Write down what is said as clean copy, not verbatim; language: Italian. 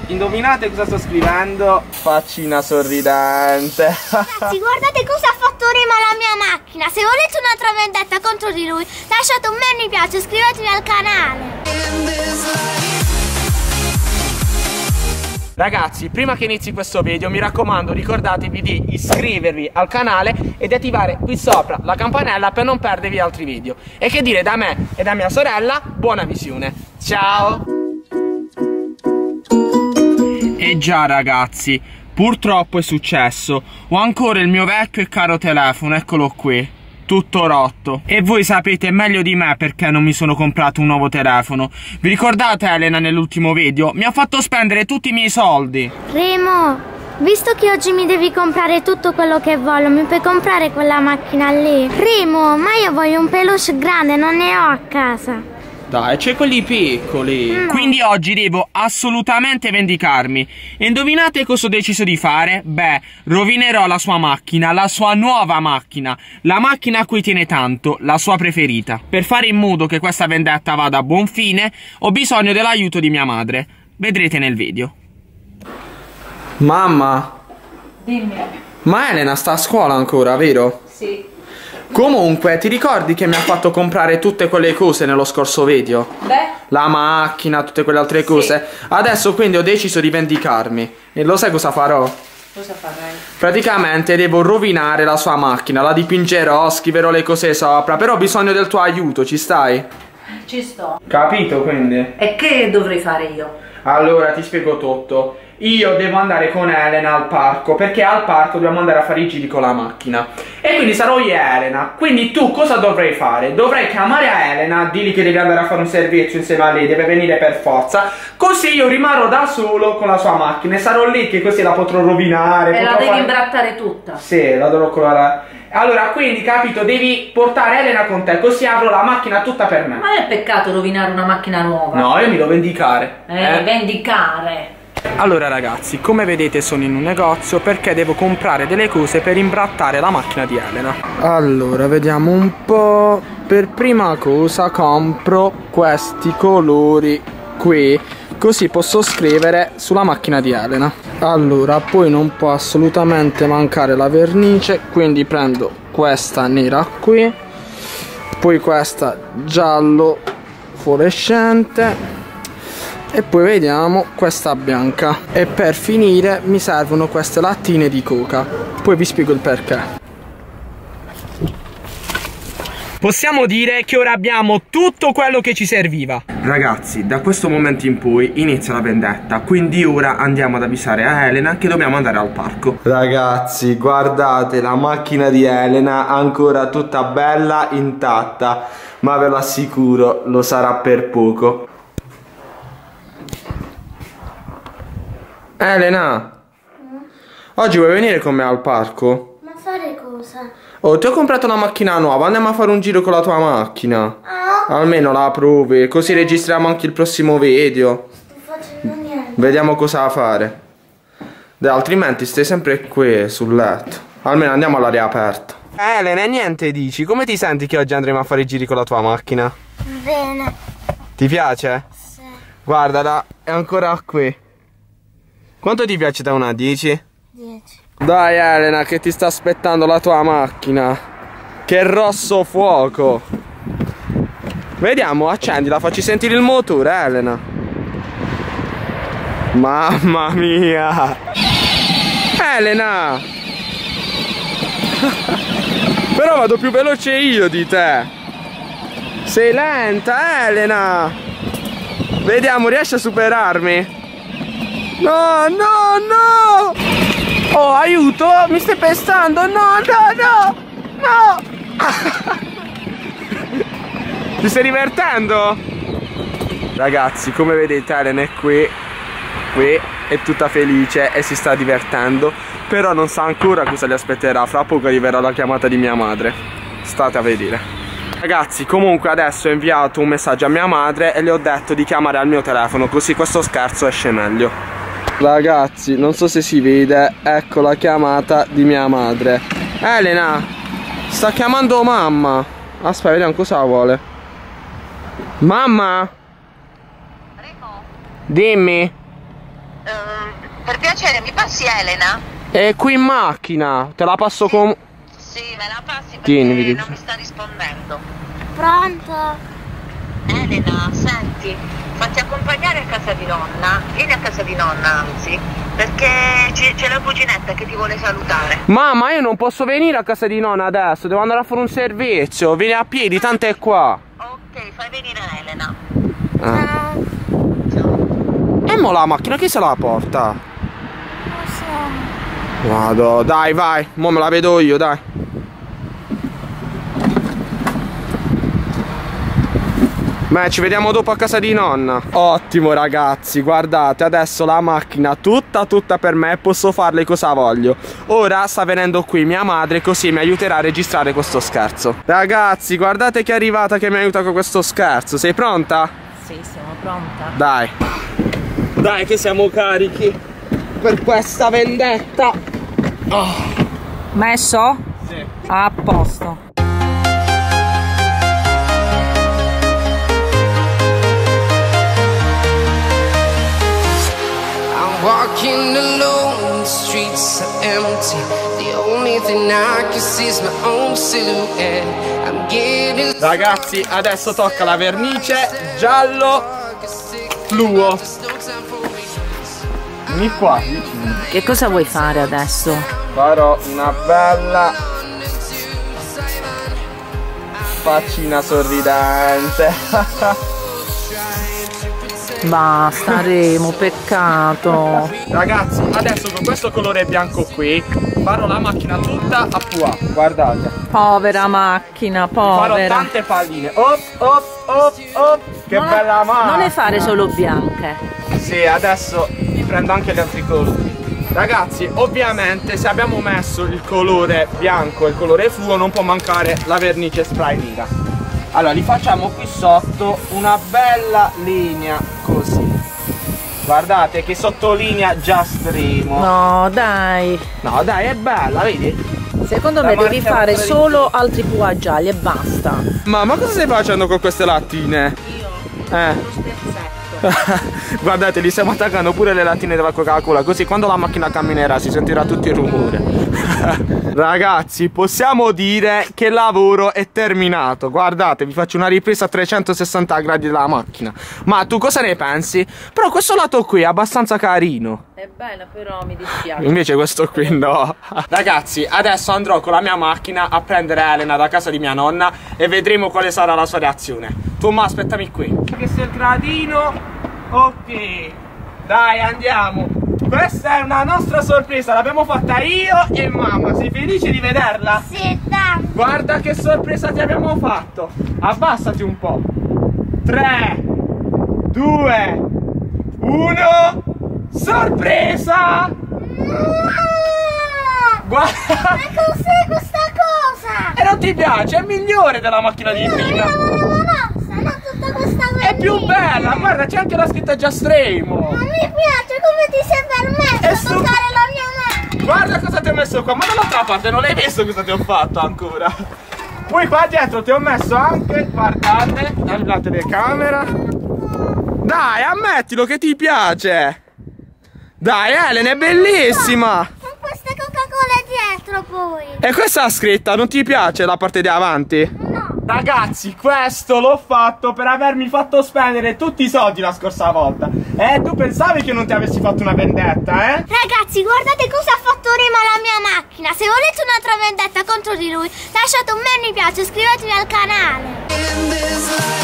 indovinate cosa sto scrivendo? Faccina sorridente. Ragazzi, guardate cosa ha fatto Remo alla mia macchina. Se volete un'altra vendetta contro di lui, lasciate un bel mi piace, iscrivetevi al canale. Ragazzi, prima che inizi questo video, mi raccomando, ricordatevi di iscrivervi al canale e di attivare qui sopra la campanella per non perdervi altri video. E che dire, da me e da mia sorella, buona visione. Ciao! E già ragazzi, purtroppo è successo. Ho ancora il mio vecchio e caro telefono, eccolo qui, tutto rotto. E voi sapete meglio di me perché non mi sono comprato un nuovo telefono. Vi ricordate Elena nell'ultimo video? Mi ha fatto spendere tutti i miei soldi. Remo, visto che oggi mi devi comprare tutto quello che voglio, mi puoi comprare quella macchina lì? Remo, ma io voglio un peluche grande, non ne ho a casa. Dai, c'è quelli piccoli. No. Quindi oggi devo assolutamente vendicarmi. E indovinate cosa ho deciso di fare? Beh, rovinerò la sua macchina, la sua nuova macchina, la macchina a cui tiene tanto, la sua preferita. Per fare in modo che questa vendetta vada a buon fine, ho bisogno dell'aiuto di mia madre. Vedrete nel video. Mamma. Dimmi. Ma Elena sta a scuola ancora, vero? Sì. Comunque, ti ricordi che mi ha fatto comprare tutte quelle cose nello scorso video? Beh. La macchina, tutte quelle altre cose. Adesso quindi ho deciso di vendicarmi. E lo sai cosa farò? Cosa farai? Praticamente devo rovinare la sua macchina. La dipingerò, scriverò le cose sopra. Però ho bisogno del tuo aiuto, ci stai? Ci sto. Capito quindi? E che dovrei fare io? Allora ti spiego tutto. Io devo andare con Elena al parco, perché al parco dobbiamo andare a fare i giri con la macchina. E quindi sarò io e Elena. Quindi tu cosa dovrai fare? Dovrai chiamare a Elena, digli che devi andare a fare un servizio insieme a lei, deve venire per forza. Così io rimarrò da solo con la sua macchina e sarò lì che così la potrò rovinare. E la devi imbrattare tutta. Sì, la dovrò colorare. Allora, quindi, capito, devi portare Elena con te, così avrò la macchina tutta per me. Ma è peccato rovinare una macchina nuova. No, io mi devo vendicare. Vendicare. Allora ragazzi, come vedete sono in un negozio perché devo comprare delle cose per imbrattare la macchina di Elena. Allora, vediamo un po'. Per prima cosa compro questi colori qui, così posso scrivere sulla macchina di Elena. Allora, poi non può assolutamente mancare la vernice, quindi prendo questa nera qui, poi questa giallo fluorescente e poi vediamo questa bianca. E per finire mi servono queste lattine di coca, poi vi spiego il perché. Possiamo dire che ora abbiamo tutto quello che ci serviva. Ragazzi, da questo momento in poi inizia la vendetta, quindi ora andiamo ad avvisare a Elena che dobbiamo andare al parco. Ragazzi, guardate, la macchina di Elena ancora tutta bella, intatta, ma ve lo assicuro, lo sarà per poco. Elena, oggi vuoi venire con me al parco? Ma fare cosa? Oh, ti ho comprato una macchina nuova, andiamo a fare un giro con la tua macchina. Ah, Almeno la provi, così registriamo anche il prossimo video. sto facendo niente. Vediamo cosa fare. Dai, altrimenti stai sempre qui sul letto. Almeno andiamo all'aria aperta. Elena, niente dici? Come ti senti che oggi andremo a fare i giri con la tua macchina? Bene. Ti piace? Sì. Guardala, è ancora qui. Quanto ti piace da 1 a 10? 10. Dai Elena, che ti sta aspettando la tua macchina. Che rosso fuoco. Vediamo, accendila, facci sentire il motore, Elena. Mamma mia. Elena. Però vado più veloce io di te. Sei lenta, Elena. Vediamo, riesci a superarmi? No, no, no. Oh, aiuto, mi stai pestando. No, no, no. No. Ti stai divertendo? Ragazzi, come vedete Elena è qui è tutta felice e si sta divertendo, però non sa ancora cosa le aspetterà. Fra poco arriverà la chiamata di mia madre. State a vedere. Ragazzi, comunque adesso ho inviato un messaggio a mia madre e le ho detto di chiamare al mio telefono, così questo scherzo esce meglio. Ragazzi, non so se si vede, ecco la chiamata di mia madre. Elena, sta chiamando mamma. Aspetta, vediamo cosa vuole. Mamma? Dimmi. Per piacere, mi passi Elena? È qui in macchina, te la passo con... Sì, me la passi perché Tieni, non mi sta rispondendo. Pronto? Elena, senti, fatti accompagnare a casa di nonna. Vieni a casa di nonna, anzi, perché c'è la cuginetta che ti vuole salutare. Mamma, io non posso venire a casa di nonna adesso, devo andare a fare un servizio. Vieni a piedi, tanto è qua. Ok, fai venire Elena. E mo la macchina chi se la porta? Non so. Vado, dai, vai, mo me la vedo io, dai. Beh, ci vediamo dopo a casa di nonna. Ottimo ragazzi, guardate, adesso la macchina tutta per me, posso farle cosa voglio. Ora sta venendo qui mia madre, così mi aiuterà a registrare questo scherzo. Ragazzi, guardate che è arrivata che mi aiuta con questo scherzo. Sei pronta? Sì, siamo pronta. Dai. Dai che siamo carichi per questa vendetta. Oh. Messo? Sì. A posto. Walking alone, the streets are empty. The only thing I can see is my own silhouette. I'm getting... Ragazzi, adesso tocca la vernice giallo fluo. Vieni qua, vicino. Che cosa vuoi fare adesso? Farò una bella faccina sorridente. Basta Remo, peccato. Ragazzi, adesso con questo colore bianco qui farò la macchina tutta a pois. Guardate. Povera macchina, Farò povera. tante palline. Che bella macchina. Non ne fare solo bianche. Sì, adesso prendo anche gli altri colori. Ragazzi, ovviamente se abbiamo messo il colore bianco e il colore fluo non può mancare la vernice spray nera. Allora, li facciamo qui sotto una bella linea così. Guardate che sottolinea già estremo. No, dai. No, dai, è bella, vedi? Secondo me devi fare solo altri pois gialli e basta. Ma cosa stai facendo con queste lattine? Io? Lo Guardate, li stiamo attaccando pure le lattine della Coca-Cola, così quando la macchina camminerà si sentirà tutto il rumore. Ragazzi, possiamo dire che il lavoro è terminato. Guardate, vi faccio una ripresa a 360 gradi della macchina. Ma tu cosa ne pensi? Però questo lato qui è abbastanza carino. È bella, però mi dispiace. Invece questo qui no. Ragazzi, adesso andrò con la mia macchina a prendere Elena da casa di mia nonna e vedremo quale sarà la sua reazione. Tu ma aspettami qui. Che sei il gradino. Ok, dai, andiamo. Questa è una nostra sorpresa, l'abbiamo fatta io e mamma. Sei felice di vederla? Sì, tanto. Guarda che sorpresa ti abbiamo fatto. Abbassati un po'. 3, 2, 1. Sorpresa! Guarda! Ma cos'è questa cosa? E non ti piace? È migliore della macchina di prima. Non tutta questa cosa. È più bella, guarda, c'è anche la scritta Just Remo. Non mi piace come ti sei permesso di toccare la mia mano. Guarda cosa ti ho messo qua, ma dall'altra parte non hai visto cosa ti ho fatto ancora. Poi qua dietro ti ho messo anche, guardate, la telecamera. Dai, ammettilo che ti piace. Dai, Elena, è bellissima. Con queste Coca-Cola dietro poi. E questa scritta, non ti piace la parte di avanti? No. Ragazzi, questo l'ho fatto per avermi fatto spendere tutti i soldi la scorsa volta. Tu pensavi che non ti avessi fatto una vendetta, eh? Ragazzi, guardate cosa ha fatto Remo alla mia macchina. Se volete un'altra vendetta contro di lui, lasciate un mi piace, iscrivetevi al canale.